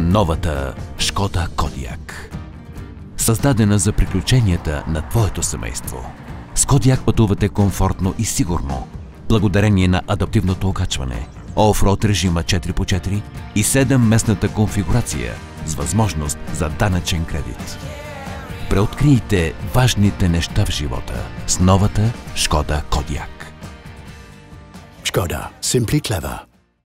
Новата Шкода Кодиак. Създадена за приключенията на твоето семейство. С Кодиак пътувате комфортно и сигурно, благодарение на адаптивното окачване, оффроуд режима 4x4 и 7-местната конфигурация с възможност за данъчен кредит. Преоткрийте важните неща в живота с новата Шкода Кодиак. Шкода. Simply clever.